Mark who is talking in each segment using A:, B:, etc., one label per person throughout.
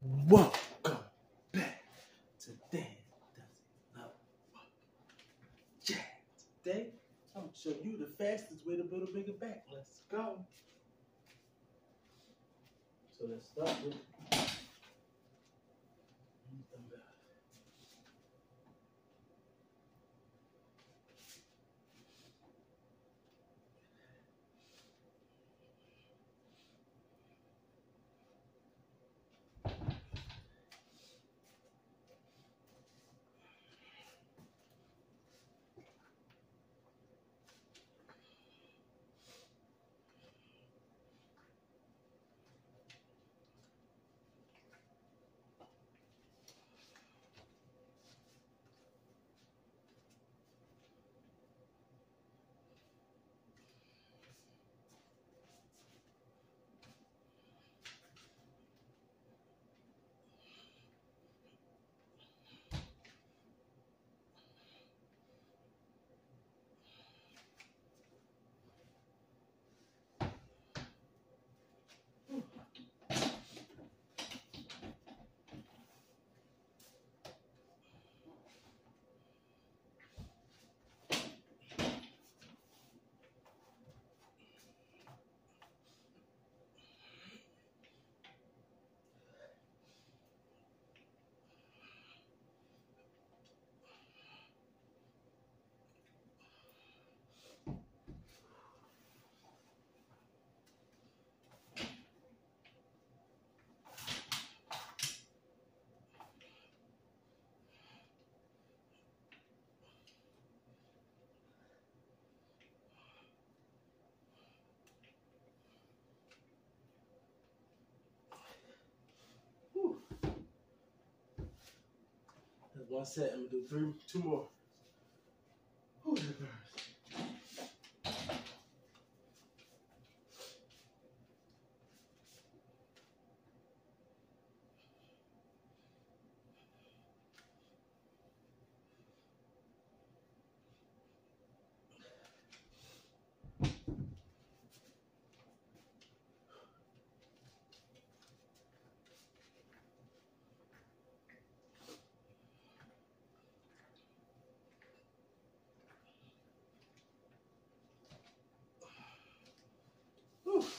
A: Welcome back to Dan Doesn't Know Jack. Today, I'm going to show you the fastest way to build a bigger back. Let's go. So let's start with dumbbell. That's one set. I'm going to do two more. Whew, that burns. Whew.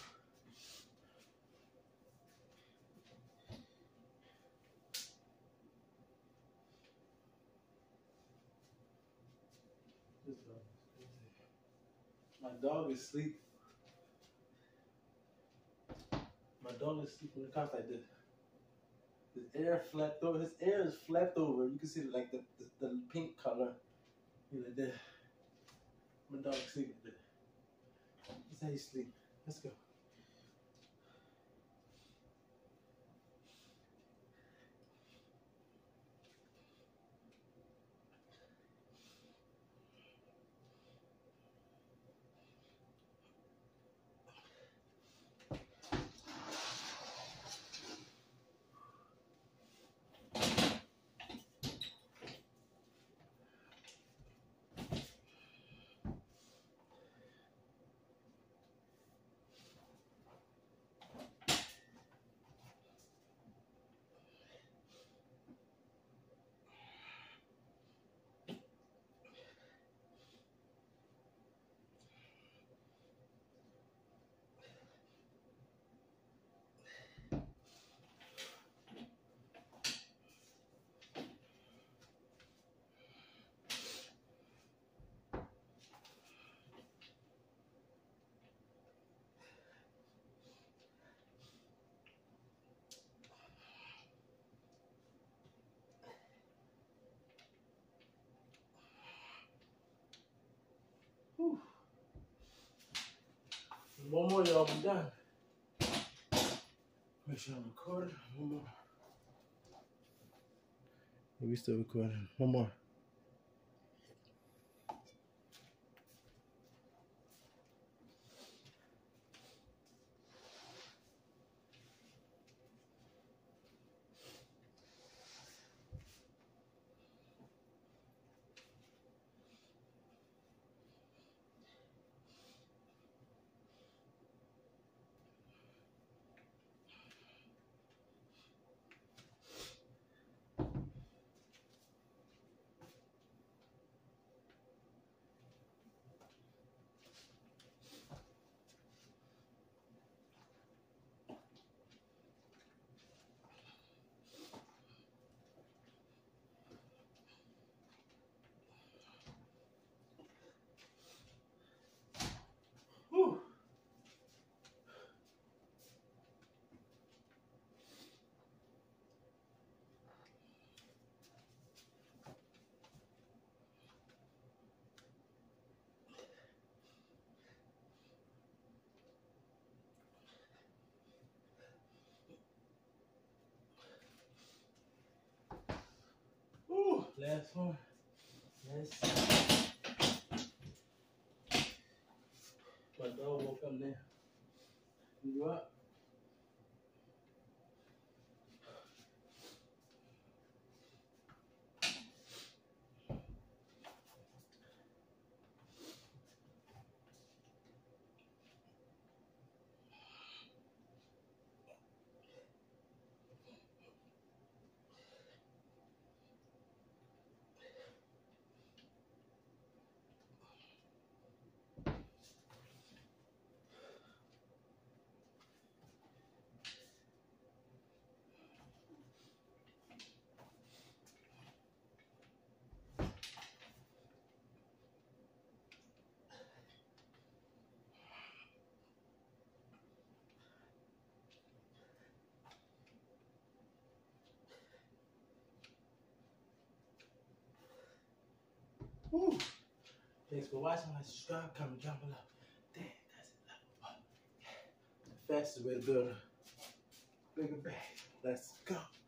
A: My dog is asleep. My dog is sleeping on the couch like this. His hair flapped over. His hair is flapped over. You can see like the pink color. Like that. My dog is sleeping like that. That's how you sleep. Let's go. Whew. One more, y'all, be done. Make sure I'm recording. One more. Yeah, we still recording. One more. Last one. Let's see. My dog woke up now. You up? Woo. Thanks for watching. Subscribe, comment down below. Damn, that's it. The fastest way to build a bigger bag. Let's go.